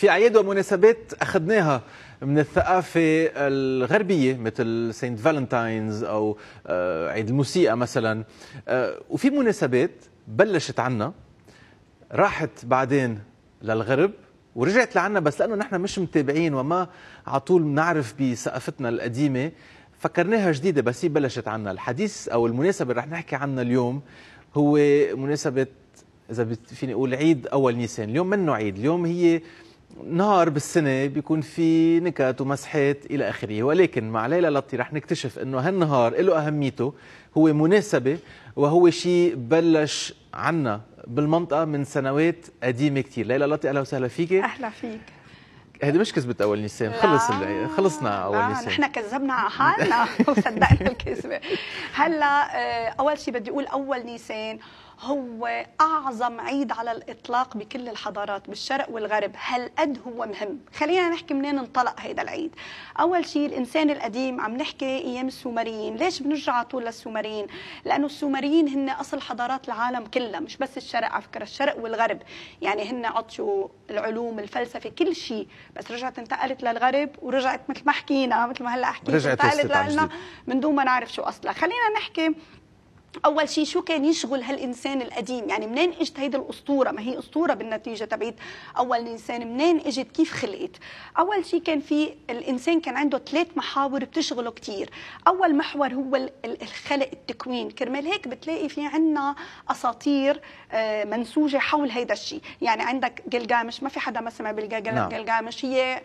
في أعياد ومناسبات أخذناها من الثقافة الغربية مثل سينت فالنتاينز أو عيد الموسيقى مثلا، وفي مناسبات بلشت عنا راحت بعدين للغرب ورجعت لعنا، بس لأنه نحن مش متابعين وما على طول بنعرف بثقافتنا القديمة فكرناها جديدة، بس هي بلشت عنا. الحديث أو المناسبة اللي رح نحكي عنها اليوم هو مناسبة، إذا فيني أقول، عيد أول نيسان. اليوم منه عيد، اليوم هي نهار بالسنة بيكون في نكت ومسحات إلى آخره، ولكن مع ليلى لطي رح نكتشف أنه هالنهار له أهميته، هو مناسبة وهو شيء بلش عنا بالمنطقة من سنوات قديمة كتير. ليلى لطي أهلا وسهلا فيك. أهلا فيك. هذه مش كذبة أول نيسان، خلصنا أول نيسان. نحن كذبنا على حالنا وصدقنا الكذبة. هلا أول شيء بدي أقول أول نيسان هو أعظم عيد على الإطلاق بكل الحضارات بالشرق والغرب، هالقد هو مهم. خلينا نحكي منين انطلق هيدا العيد. أول شيء الإنسان القديم، عم نحكي أيام السومريين. ليش بنرجع على طول للسومريين؟ لأنه السومريين هن أصل حضارات العالم كلها، مش بس الشرق، على فكرة الشرق والغرب، يعني هن عطشوا العلوم الفلسفة كل شيء، بس رجعت انتقلت للغرب ورجعت مثل ما حكينا، مثل ما هلا حكيت، انتقلت لنا من دون ما نعرف شو أصلها. خلينا نحكي أول شيء شو كان يشغل هالإنسان القديم، يعني منين إجت هيدي الأسطورة؟ ما هي أسطورة بالنتيجة تبعت أول إنسان، منين إجت؟ كيف خلقت؟ أول شيء كان في الإنسان كان عنده 3 محاور بتشغله كتير. أول محور هو الخلق، التكوين. كرمال هيك بتلاقي في عنا أساطير منسوجة حول هيدا الشيء. يعني عندك جلجامش، ما في حدا ما سمع بالجلجامش، هي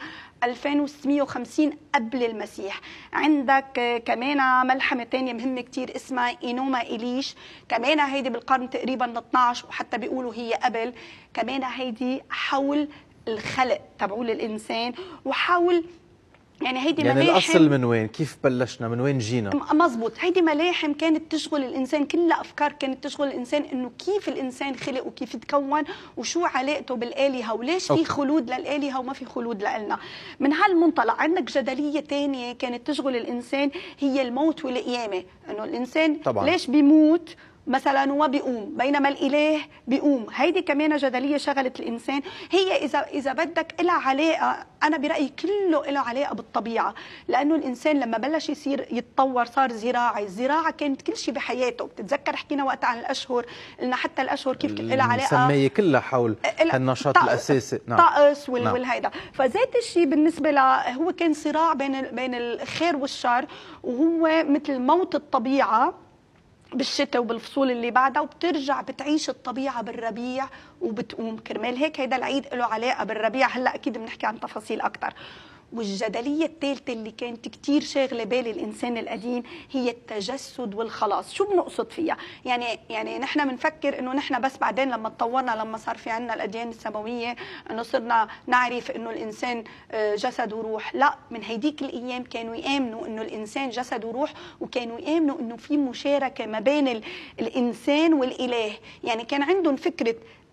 2650 قبل المسيح. عندك كمان ملحمة تانية مهمة كتير اسمها إينوما إليش، كمان هيدي بالقرن تقريبا 12، وحتى بيقولوا هي قبل. كمان هيدي حول الخلق تبعول الإنسان وحول يعني هيدي يعني ملاحم. الأصل من وين؟ كيف بلشنا؟ من وين جينا؟ مزبوط. هيدي ملاحم كانت تشغل الإنسان، كلها أفكار كانت تشغل الإنسان، إنه كيف الإنسان خلق وكيف تكون وشو علاقته بالآلهة وليش في خلود للآلهة وما في خلود لنا. من هالمنطلق عندك جدلية تانية كانت تشغل الإنسان، هي الموت والقيامة. إنه الإنسان طبعا ليش بيموت مثلا وما بيقوم بينما الاله بيقوم؟ هيدي كمان جدليه شغلت الانسان. هي اذا بدك لها علاقه، انا برايي كله له علاقه بالطبيعه، لانه الانسان لما بلش يصير يتطور صار زراعي. الزراعه كانت كل شيء بحياته. بتتذكر حكينا وقت عن الاشهر، قلنا حتى الاشهر كيف لها علاقه، المسميه كلها حول النشاط الاساسي، طقس والهيدا. فذات الشيء بالنسبه له هو كان صراع بين الخير والشر، وهو مثل موت الطبيعه بالشتاء وبالفصول اللي بعدها، وبترجع بتعيش الطبيعة بالربيع وبتقوم. كرمال هيك هيدا العيد له علاقة بالربيع. هلأ أكيد بنحكي عن تفاصيل أكتر. والجدلية الثالثة اللي كانت كتير شاغلة بال الإنسان القديم هي التجسد والخلاص. شو بنقصد فيها؟ يعني نحن بنفكر إنه نحن بس بعدين لما تطورنا، لما صار في عنا الأديان السماوية، إنه صرنا نعرف إنه الإنسان جسد وروح. لا، من هيديك الأيام كانوا يآمنوا إنه الإنسان جسد وروح، وكانوا يآمنوا إنه في مشاركة ما بين الإنسان والإله. يعني كان عندهم فكرة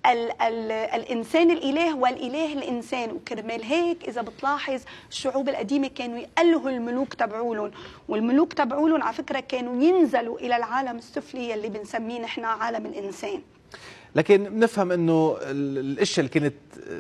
الإنسان الإله والإله الإنسان. وكرمال هيك إذا بتلاحظ الشعوب القديمة كانوا يألهوا الملوك تبعولهم، والملوك تبعولهم على فكرة كانوا ينزلوا إلى العالم السفلي اللي بنسميه نحن عالم الإنسان. لكن بنفهم إنه الأشياء اللي كانت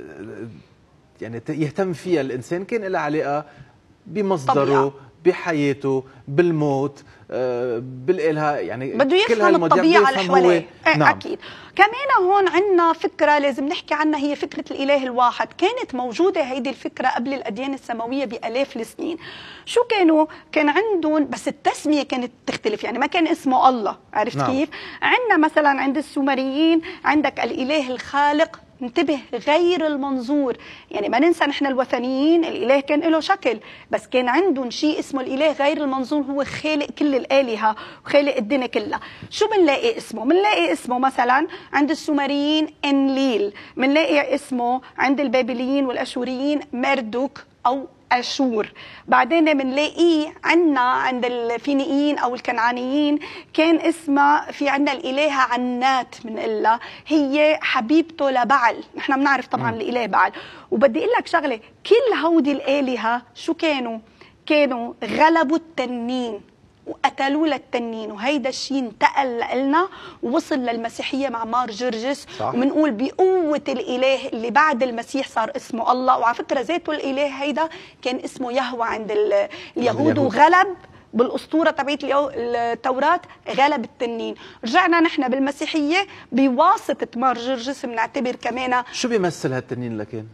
يعني يهتم فيها الإنسان كان لها علاقة بمصدره طبيعة، بحياته، بالموت، بالإله، يعني بده يفهم الطبيعة اللي حواليه. نعم. أكيد. كمان هون عندنا فكرة لازم نحكي عنها، هي فكرة الإله الواحد. كانت موجودة هيدي الفكرة قبل الأديان السماوية بآلاف السنين. شو كان عندهم، بس التسمية كانت تختلف، يعني ما كان اسمه الله. عرفت نعم. كيف؟ عندنا مثلا عند السومريين عندك الإله الخالق، انتبه، غير المنظور. يعني ما ننسى نحن الوثنيين الإله كان له شكل، بس كان عندهم شيء اسمه الإله غير المنظور، هو خالق كل الآلهة وخالق الدنيا كلها. شو بنلاقي اسمه؟ بنلاقي اسمه مثلا عند السومريين انليل، بنلاقي اسمه عند البابليين والاشوريين مردوك او أشور. بعدين بنلاقيه عند الفينيقيين أو الكنعانيين كان اسمها، في عندنا الإلهة عنات بنقلها، هي حبيبته لبعل. نحن بنعرف طبعا الإله بعل. وبدي أقول لك شغلة، كل هودي الآلهة شو كانوا غلبوا التنين. وقتلوه للتنين، وهيدا الشيء انتقل لنا ووصل للمسيحيه مع مار جرجس. وبنقول بقوه الاله اللي بعد المسيح صار اسمه الله. وعلى فكره ذاته الاله هيدا كان اسمه يهوه عند اليهود، وغلب بالاسطوره تبعت التوراه، غلب التنين. رجعنا نحن بالمسيحيه بواسطه مار جرجس بنعتبر كمان. شو بيمثل هالتنين لكن؟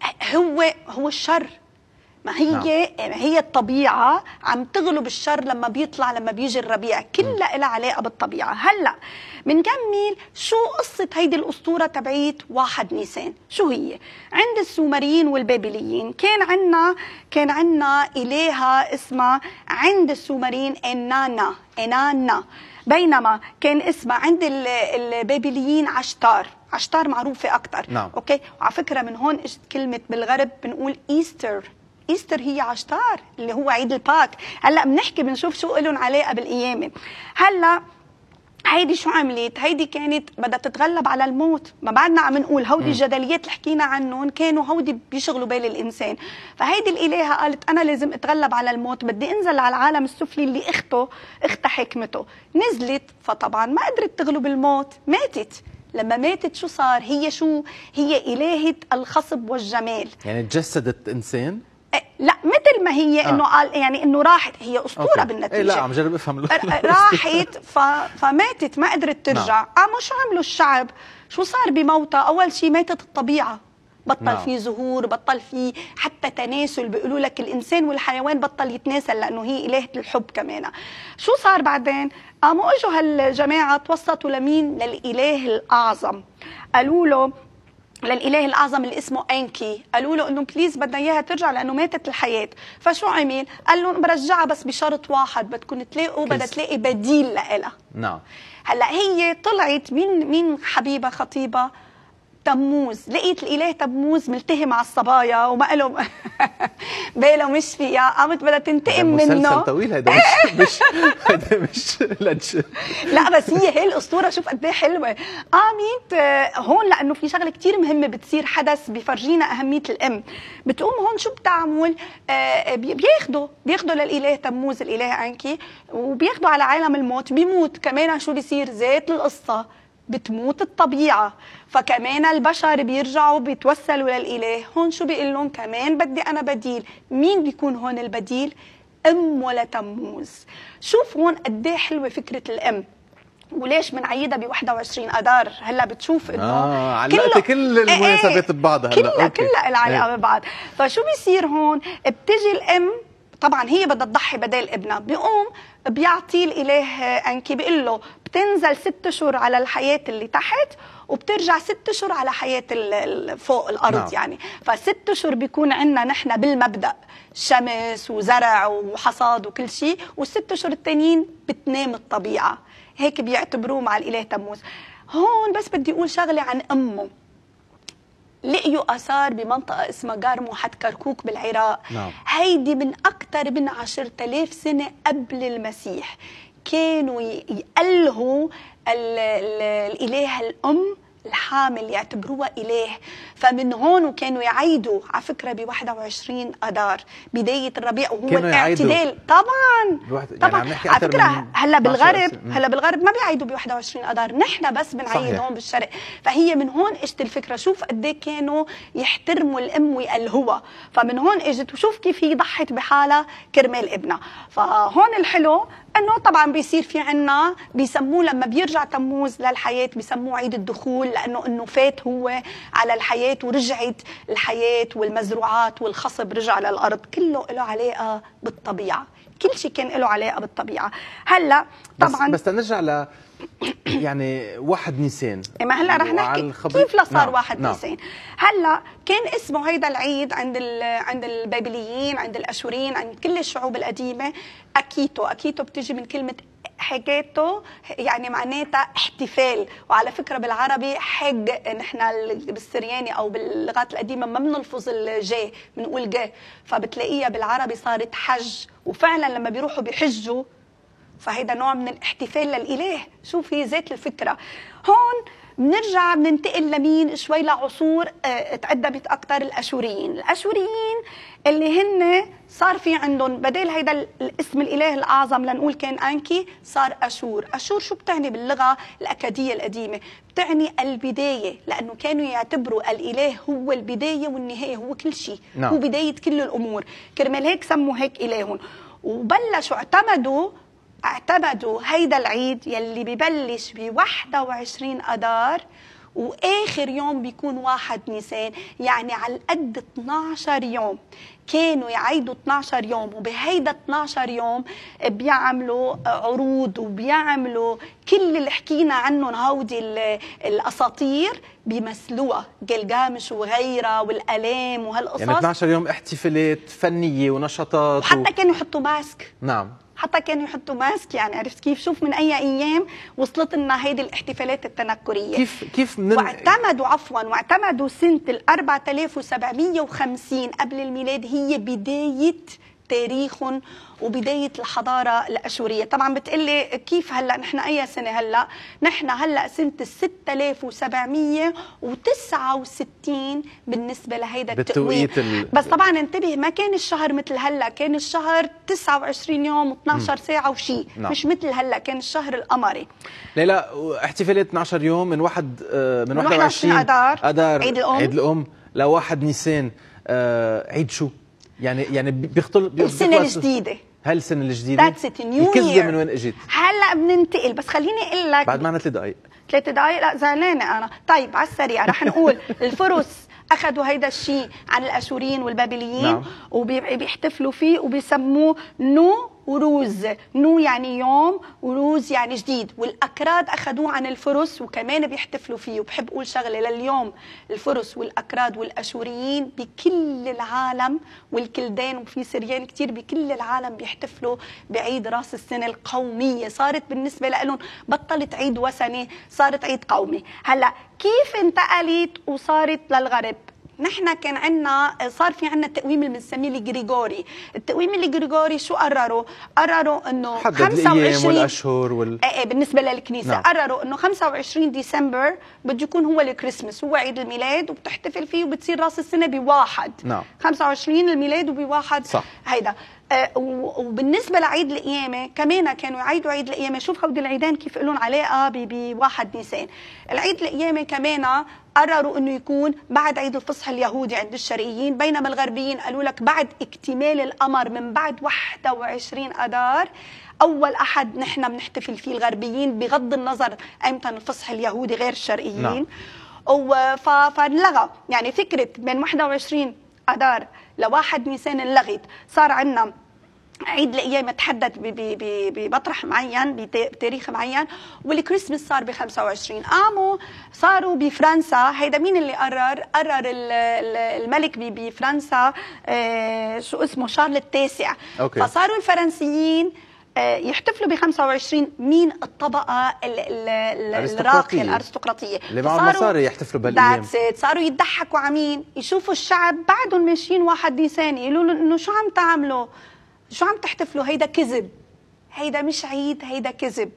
هو الشر. ما هي الطبيعة عم تغلب الشر لما بيطلع، لما بيجي الربيع، كلها لها علاقة بالطبيعة. هلأ بنكمل شو قصة هيدي الأسطورة تبعيت 1 نيسان. شو هي؟ عند السومريين والبابليين كان عنا إلهة اسمها عند السومريين إنانا، بينما كان اسمها عند البابليين عشتار معروفة أكتر. أوكي. وعلى فكرة من هون اجت كلمة بالغرب بنقول إيستر هي عشتار اللي هو عيد الباك. هلا بنحكي بنشوف شو لهم علاقة بالقيامة. هلا هيدي شو عملت؟ هيدي كانت بدها تتغلب على الموت. ما بعدنا عم نقول هودي الجدليات اللي حكينا عنهم كانوا هودي بيشغلوا بال الانسان. فهيدي الالهه قالت انا لازم اتغلب على الموت، بدي انزل على العالم السفلي اللي اختها حكمته. نزلت، فطبعا ما قدرت تغلب الموت، ماتت. لما ماتت شو صار؟ هي الهه الخصب والجمال. يعني تجسدت انسان؟ لا، مثل ما هي انه قال يعني انه راحت، هي اسطوره بالنتيجه. إيه لا عم جرب افهم. راحت فماتت، ما قدرت ترجع. شو عملوا الشعب؟ شو صار بموتها؟ اول شيء ماتت الطبيعه، بطل في زهور، بطل في حتى تناسل. بيقولوا لك الانسان والحيوان بطل يتناسل لانه هي الهه الحب كمان. شو صار بعدين؟ قاموا اجوا هالجماعه توسطوا لمين؟ للاله الاعظم. قالوا له للاله الاعظم اللي اسمه انكي، قالوا له انه بليز بدنا اياها ترجع لانه ماتت الحياه. فشو عمل؟ قال لهم برجعها بس بشرط واحد، بدكم بدها تلاقي بديل لها. نعم. هلا هي طلعت مين حبيبه خطيبه؟ تموز. لقيت الاله تموز ملتهي مع الصبايا وما له باله مش فيها، قامت بدها تنتقم منه. مسلسل طويل هيدا، مش لنش. لا بس هي الاسطوره شوف قد ايه حلوه. قامت هون لانه في شغله كثير مهمه بتصير، حدث بيفرجينا اهميه الام. بتقوم هون شو بتعمل؟ بياخذوا للاله تموز الاله انكي، وبياخذوا على عالم الموت. بيموت كمان. شو بيصير؟ ذات القصه بتموت الطبيعة، فكمان البشر بيرجعوا بيتوسلوا للإله. هون شو بيقول لهم؟ كمان بدي أنا بديل. مين بيكون هون البديل؟ أم ولا تموز. شوف هون قد ايه حلوة فكرة الأم، وليش بنعيدها ب 21 اذار. هلا بتشوف انه علقتي كل المناسبات ببعضها. هلا كلها العلاقه ببعض. فشو بيصير هون؟ بتجي الام، طبعا هي بدها تضحي بدل ابنها. بيقوم بيعطي الاله انكي، بيقول له بتنزل 6 أشهر على الحياه اللي تحت، وبترجع 6 أشهر على حياه فوق الارض. يعني ف6 أشهر بيكون عندنا نحن بالمبدا شمس وزرع وحصاد وكل شيء، وال6 أشهر التانيين بتنام الطبيعه. هيك بيعتبروه مع الاله تموز. هون بس بدي اقول شغله عن امه. لقيوا اثار بمنطقه اسمها غار موحد كركوك بالعراق. هيدي من اكثر من 10,000 سنه قبل المسيح. كانوا يألهوا الاله الام الحامل، يعتبروها إله. فمن هون وكانوا يعيدوا على فكرة ب 21 أذار بداية الربيع، وهو الاعتدال. طبعا يعني على فكرة هلا بالغرب ما بيعيدوا ب 21 أذار، نحن بس بنعيد هون بالشرق. فهي من هون اجت الفكرة. شوف قد ايه كانوا يحترموا الأم ويألهوها. فمن هون اجت، وشوف كيف هي ضحت بحالها كرمال ابنها. فهون الحلو انه طبعا بيصير في عنا بيسموه لما بيرجع تموز للحياه بيسموه عيد الدخول، لانه انه فات هو على الحياه ورجعت الحياه والمزروعات والخصب رجع للارض. كله له علاقه بالطبيعه، كل شيء كان له علاقه بالطبيعه. هلا طبعا بس نرجع ل يعني 1 نيسان. ما هلا رح نحكي كيف صار 1 نيسان. هلا كان اسمه هيدا العيد عند البابليين، عند الاشوريين، عند كل الشعوب القديمه اكيتو بتيجي من كلمه حكيتو، يعني معناتها احتفال. وعلى فكره بالعربي حج، نحن بالسرياني او باللغات القديمه ما بنلفظ الجاء، بنقول جاء. فبتلاقيها بالعربي صارت حج. وفعلا لما بيروحوا بيحجوا فهيدا نوع من الاحتفال للاله. شوفي ذات الفكره. هون بنرجع بننتقل لمين شوي لعصور تقدمت اكثر. الاشوريين اللي هن صار في عندهم بدل هيدا الاسم الاله الاعظم لنقول كان انكي، صار اشور. اشور شو بتعني باللغه الاكاديه القديمه؟ بتعني البدايه، لانه كانوا يعتبروا الاله هو البدايه والنهايه، هو كل شيء. نعم. هو بدايه كل الامور، كرمال هيك سموا هيك الههم. وبلشوا اعتمدوا هيدا العيد يلي ببلش ب 21 اذار واخر يوم بيكون 1 نيسان، يعني على القد 12 يوم كانوا يعيدوا 12 يوم. وبهيدا 12 يوم بيعملوا عروض وبيعملوا كل اللي حكينا عنهم هودي الاساطير بيمثلوها، جلجامش وغيرها والالام وهالقصص. يعني 12 يوم احتفالات فنيه ونشاطات وحتى كانوا يحطوا ماسك. نعم، حتى كانوا يحطوا ماسك، يعني عرفت كيف؟ شوف من اي ايام وصلت لنا هيدي الاحتفالات التنكريه. كيف واعتمدوا سنه 4750 قبل الميلاد هي بدايه تاريخهم وبدايه الحضاره الاشوريه. طبعا بتقلي كيف هلا نحن اي سنه؟ نحن هلا سنه 6769 بالنسبه لهيدا التقويم. بس طبعا انتبه، ما كان الشهر مثل هلا، كان الشهر 29 يوم و12 ساعه وشيء. نعم. مش مثل هلا، كان الشهر القمري. لا احتفالات 12 يوم من 21 اذار عيد الام ل1 نيسان عيد شو؟ يعني بيختلط السنه الجديده. السنه الجديده الكذبه من وين اجت؟ هلا بننتقل، بس خليني اقول لك بعد معنا 3 دقائق. 3 دقائق؟ لا زعلانه انا. طيب على السريع رح نقول الفرس اخذوا هيدا الشيء عن الاشوريين والبابليين. نعم. وبيحتفلوا فيه وبيسموه نو وروز. نو يعني يوم وروز يعني جديد. والاكراد اخذوه عن الفرس وكمان بيحتفلوا فيه. وبحب اقول شغله لليوم، الفرس والاكراد والاشوريين بكل العالم والكلدان وفي سريان كثير بكل العالم بيحتفلوا بعيد راس السنه القوميه. صارت بالنسبه لهم بطلت عيد وثني، صارت عيد قومي. هلا كيف انتقلت وصارت للغرب؟ نحن كان عندنا، صار في عندنا التقويم اللي بنسميه الجريجوري. التقويم الجريجوري شو قرروا انه 25 والاشهر بالنسبه للكنيسه. نعم. قرروا انه 25 ديسمبر بده يكون هو الكريسماس، هو عيد الميلاد، وبتحتفل فيه وبتصير راس السنه بواحد. نعم. 25 الميلاد وبواحد. صح. هيدا وبالنسبه لعيد القيامه كمان كانوا يعيدوا عيد القيامه. شوف هودي العيدين كيف لهم علاقه بواحد نيسان. العيد القيامه كمان قرروا انه يكون بعد عيد الفصح اليهودي عند الشرقيين، بينما الغربيين قالوا لك بعد اكتمال القمر من بعد 21 اذار اول احد نحن بنحتفل فيه الغربيين، بغض النظر ايمتى الفصح اليهودي غير الشرقيين. نعم. فانلغى يعني فكره من 21 اذار ل1 نيسان انلغت. صار عندنا عيد القيامة تحدد بمطرح معين بتاريخ معين، والكريسماس صار ب 25. قاموا صاروا بفرنسا. هيدا مين اللي قرر الملك بفرنسا شو اسمه، شارل التاسع. أوكي. فصاروا الفرنسيين يحتفلوا ب 25. مين؟ الطبقه الراقيه الارستقراطيه اللي معهم مصاري يحتفلوا بالايام. صاروا يضحكوا على مين؟ يشوفوا الشعب بعدهم ماشيين 1 نيسان يقولوا له انه شو عم تعملوا؟ شو عم تحتفلوا؟ هيدا كذب، هيدا مش عيد، هيدا كذب.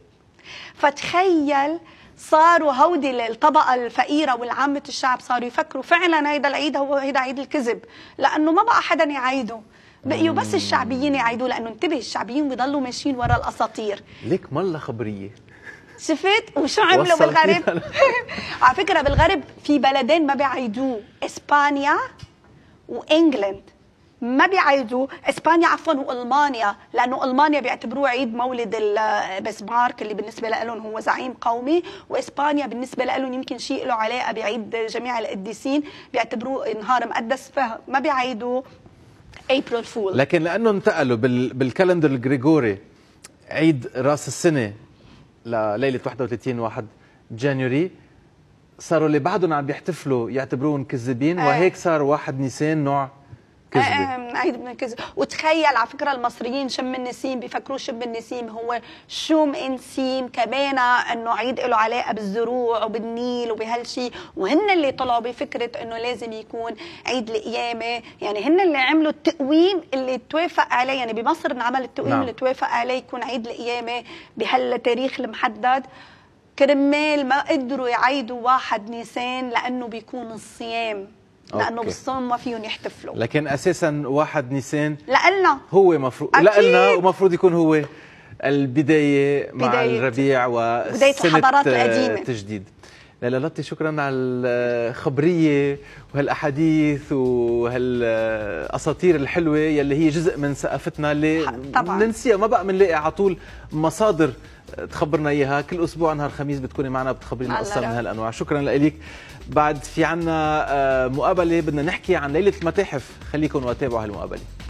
فتخيل صاروا هودي الطبقه الفقيره والعامه الشعب صاروا يفكروا فعلا هيدا العيد هو هيدا عيد الكذب، لانه ما بقى حدا يعيده، بقيوا بس الشعبيين يعيدوه. لانه انتبه، الشعبيين بيضلوا ماشيين ورا الاساطير. ليك مالها خبريه. شفت وشو عملوا بالغرب؟ على فكره بالغرب في بلدين ما بيعيدوه، اسبانيا وانجلند ما بيعيدوا. اسبانيا عفوا والمانيا، لانه المانيا بيعتبروه عيد مولد بسمارك اللي بالنسبه لهم هو زعيم قومي، واسبانيا بالنسبه لهم يمكن شيء له علاقه بعيد جميع القديسين، بيعتبروه نهار مقدس، فما بيعيدوا ابريل فول. لكن لانه انتقلوا بالكالندر الجريجوري عيد راس السنه لليله 31 جانيوري، صاروا اللي بعدهم عم بيحتفلوا يعتبروهم كذابين، وهيك صار 1 نيسان نوع عيد من الكذب. وتخيل على فكره المصريين شم النسيم بيفكروا شم النسيم هو شوم انسيم كمان، انه عيد له علاقه بالزروع وبالنيل وبهالشيء، وهن اللي طلعوا بفكره انه لازم يكون عيد القيامه. يعني هن اللي عملوا التقويم اللي توافق عليه، يعني بمصر انعمل التقويم. نعم. اللي توافق عليه يكون عيد القيامه بهالتاريخ المحدد. كرمال ما قدروا يعيدوا 1 نيسان لانه بيكون الصيام، لانه بالصوم ما فيهم يحتفلوا. لكن اساسا 1 نيسان لنا هو مفروض لنا، ومفروض يكون هو البدايه مع الربيع بدايه الحضارات القديمه تجديد. لاله لطي، شكرا على الخبريه وهالاحاديث وهالاساطير الحلوه يلي هي جزء من ثقافتنا اللي بننسيها، ما بقى بنلاقي على طول مصادر تخبرنا اياها. كل اسبوع نهار الخميس بتكوني معنا بتخبرينا قصه من هالانواع. شكرا لك. بعد في عنا مقابله بدنا نحكي عن ليله المتاحف، خليكم وتابعوا هالمقابله.